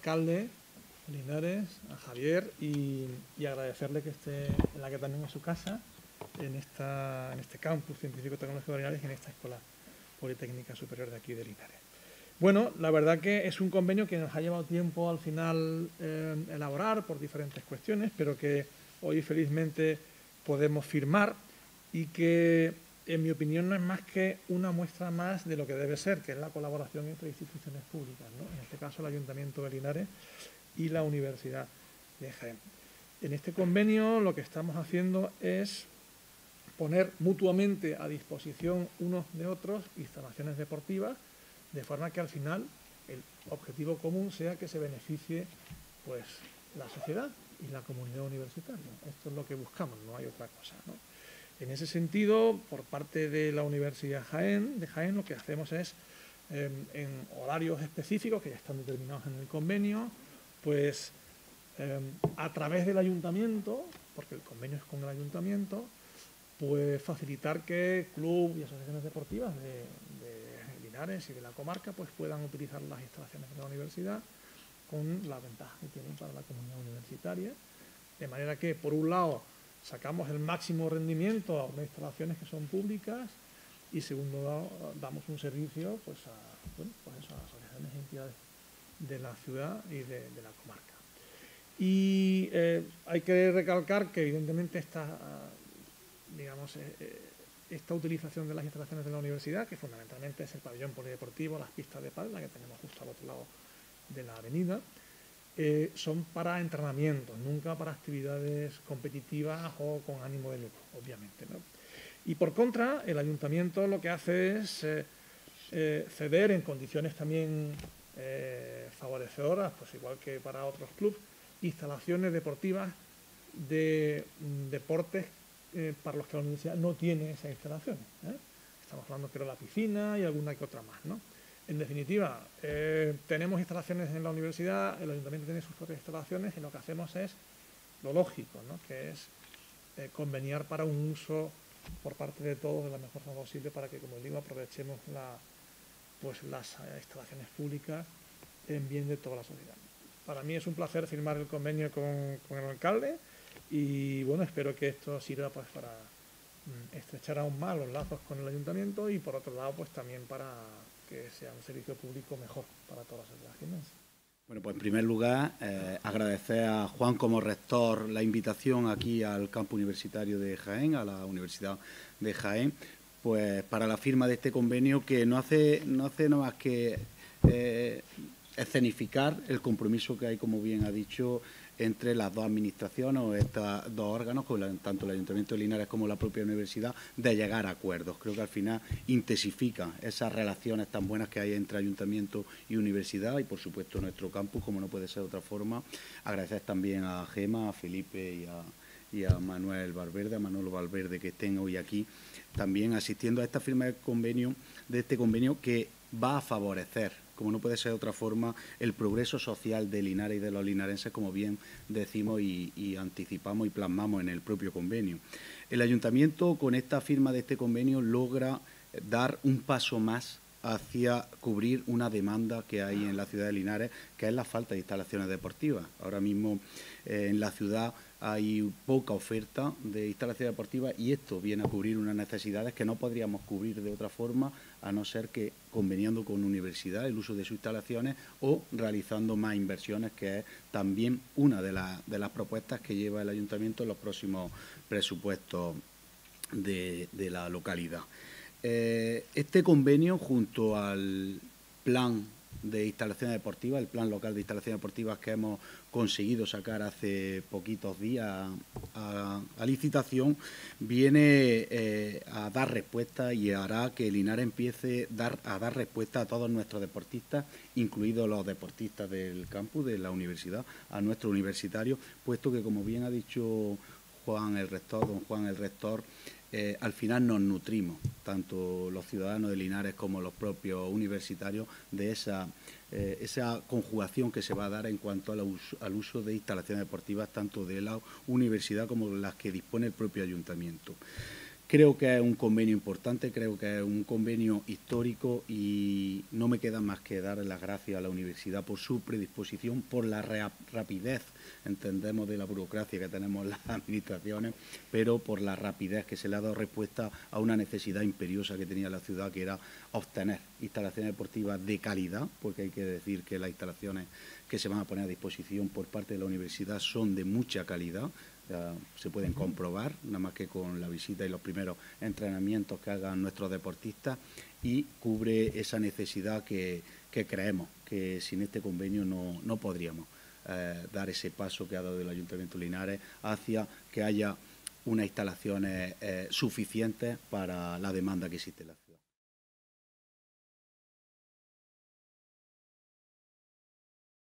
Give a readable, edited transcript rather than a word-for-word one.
alcalde de Linares, a Javier, y agradecerle que esté en la que también es su casa, en este campus científico-tecnológico de Linares y en esta Escuela Politécnica Superior de aquí de Linares. Bueno, la verdad que es un convenio que nos ha llevado tiempo al final elaborar por diferentes cuestiones, pero que hoy felizmente podemos firmar y que, en mi opinión, no es más que una muestra más de lo que debe ser, que es la colaboración entre instituciones públicas, ¿no? En este caso el Ayuntamiento de Linares y la Universidad de Jaén. En este convenio lo que estamos haciendo es poner mutuamente a disposición unos de otros instalaciones deportivas, de forma que al final el objetivo común sea que se beneficie pues la sociedad y la comunidad universitaria. Esto es lo que buscamos, no hay otra cosa, ¿no? En ese sentido, por parte de la Universidad de Jaén, lo que hacemos es, en horarios específicos que ya están determinados en el convenio, pues a través del ayuntamiento, porque el convenio es con el ayuntamiento, pues facilitar que clubes y asociaciones deportivas de Linares y de la comarca pues puedan utilizar las instalaciones de la universidad con la ventaja que tienen para la comunidad universitaria, de manera que, por un lado, sacamos el máximo rendimiento a unas instalaciones que son públicas y, segundo lado, damos un servicio pues a asociaciones y entidades de la ciudad y de la comarca. Y hay que recalcar que, evidentemente, esta utilización de las instalaciones de la universidad, que fundamentalmente es el pabellón polideportivo, las pistas de pádel, la que tenemos justo al otro lado de la avenida, son para entrenamientos, nunca para actividades competitivas o con ánimo de lucro, obviamente, ¿no? Y por contra, el ayuntamiento lo que hace es ceder en condiciones también favorecedoras, pues igual que para otros clubes, instalaciones deportivas de deportes para los que la universidad no tiene esas instalaciones, ¿eh? Estamos hablando, creo, de la piscina y alguna que otra más, ¿no? En definitiva, tenemos instalaciones en la universidad, el ayuntamiento tiene sus propias instalaciones y lo que hacemos es lo lógico, ¿no? Que es conveniar para un uso por parte de todos de la mejor forma posible para que, como digo, aprovechemos las instalaciones públicas en bien de toda la sociedad. Para mí es un placer firmar el convenio con el alcalde y, bueno, espero que esto sirva pues para estrechar aún más los lazos con el ayuntamiento y, por otro lado, pues también para que sea un servicio público mejor para toda la sociedad jienense. Bueno, pues en primer lugar, agradecer a Juan como rector la invitación aquí al campus universitario de Jaén, a la Universidad de Jaén, pues para la firma de este convenio que no hace nada más que escenificar el compromiso que hay, como bien ha dicho, entre las dos administraciones o estos dos órganos, tanto el Ayuntamiento de Linares como la propia universidad, de llegar a acuerdos. Creo que al final intensifica esas relaciones tan buenas que hay entre Ayuntamiento y universidad y, por supuesto, nuestro campus, como no puede ser de otra forma. Agradecer también a Gema, a Felipe y a Manuel Valverde, a Manolo Valverde, que estén hoy aquí también asistiendo a esta firma de este convenio que va a favorecer, como no puede ser de otra forma, el progreso social de Linares y de los linarenses, como bien decimos y anticipamos y plasmamos en el propio convenio. El Ayuntamiento, con esta firma de este convenio, logra dar un paso más hacia cubrir una demanda que hay en la ciudad de Linares, que es la falta de instalaciones deportivas. Ahora mismo en la ciudad hay poca oferta de instalaciones deportivas y esto viene a cubrir unas necesidades que no podríamos cubrir de otra forma, a no ser que conveniando con universidad el uso de sus instalaciones o realizando más inversiones, que es también una de las propuestas que lleva el Ayuntamiento en los próximos presupuestos de la localidad. Este convenio, junto al plan de instalaciones deportivas, el plan local de instalaciones deportivas que hemos conseguido sacar hace poquitos días a licitación, viene a dar respuesta y hará que Linares empiece a dar respuesta a todos nuestros deportistas, incluidos los deportistas del campus, de la universidad, a nuestros universitarios, puesto que, como bien ha dicho don Juan el rector, al final nos nutrimos, tanto los ciudadanos de Linares como los propios universitarios, de esa conjugación que se va a dar en cuanto al uso de instalaciones deportivas, tanto de la universidad como las que dispone el propio ayuntamiento. Creo que es un convenio importante, creo que es un convenio histórico y no me queda más que dar las gracias a la universidad por su predisposición, por la rapidez, entendemos de la burocracia que tenemos las administraciones, pero por la rapidez que se le ha dado respuesta a una necesidad imperiosa que tenía la ciudad, que era obtener instalaciones deportivas de calidad, porque hay que decir que las instalaciones que se van a poner a disposición por parte de la universidad son de mucha calidad. Se pueden comprobar, nada más que con la visita y los primeros entrenamientos que hagan nuestros deportistas, y cubre esa necesidad que creemos que sin este convenio no podríamos dar ese paso que ha dado el Ayuntamiento de Linares hacia que haya unas instalaciones suficientes para la demanda que existe en la ciudad.